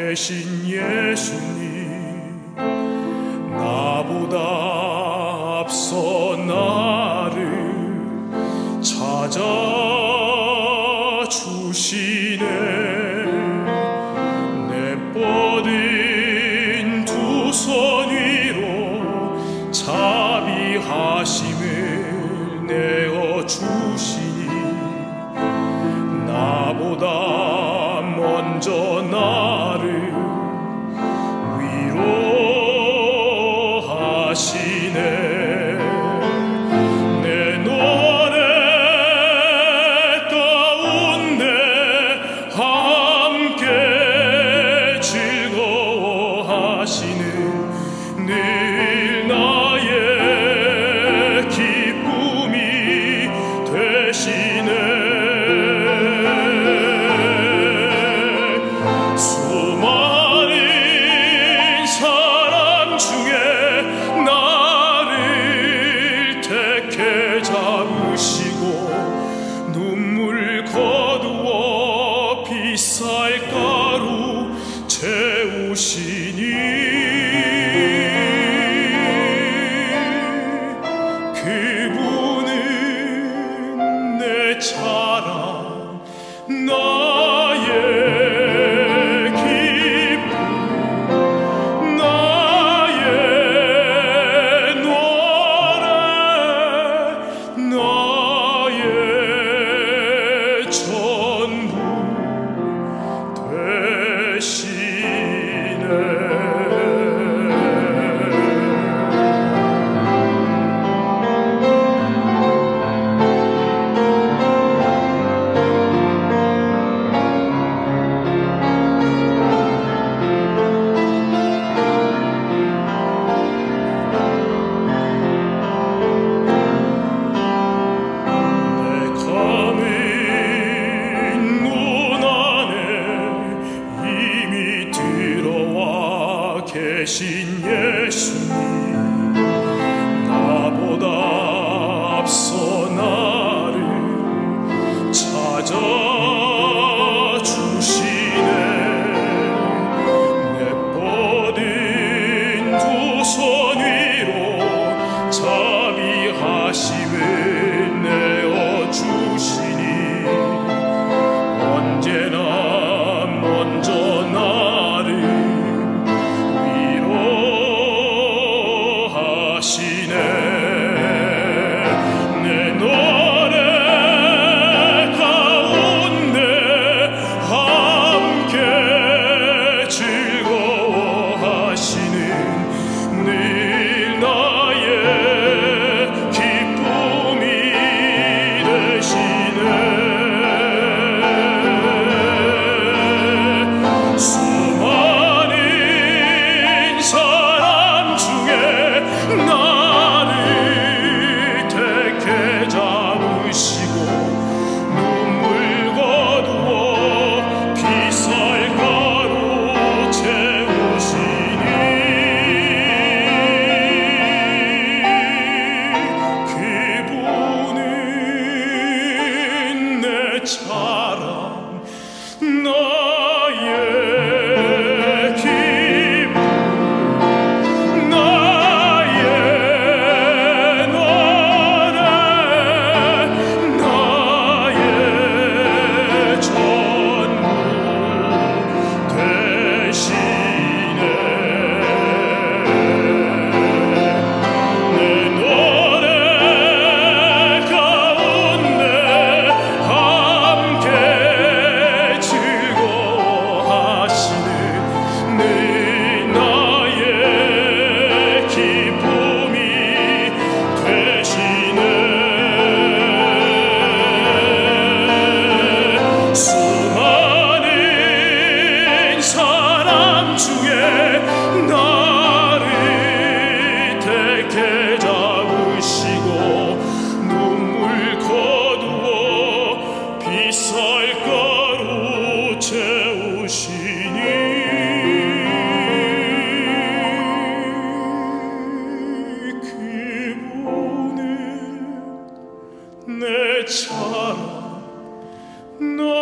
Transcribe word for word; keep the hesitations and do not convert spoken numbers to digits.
계신 예수님, 나보다 앞서 나를 찾아주시네. 내 뻗은 두 손 위로 자비하심을 내어주시니, 나보다 먼저 나를 위로하시네. 내 노래 가운데 함께 즐거워하시는 늘 나의 기쁨이 되시네. 눈물 거두어 빗살가루 채우시니, 그분은 내 자랑, 나의 기쁨, 나의 노래, 나의 전부 되시네. 계신 예수님, 나보다 앞서 나를 찾아주시네. 내 뻗은 두 손 위로 자비하심을 내어주시니, 언제나 먼저 나를 하시네. 내 노래 가운데 함께 즐거워하시는 늘 나의 기쁨이 되시네. 수많은 사람 중에 나를 택해 잡으시고, 눈물 거두어 빗살가루 채우시니, 그분은 내 자랑, 나의 기쁨, 내 자랑,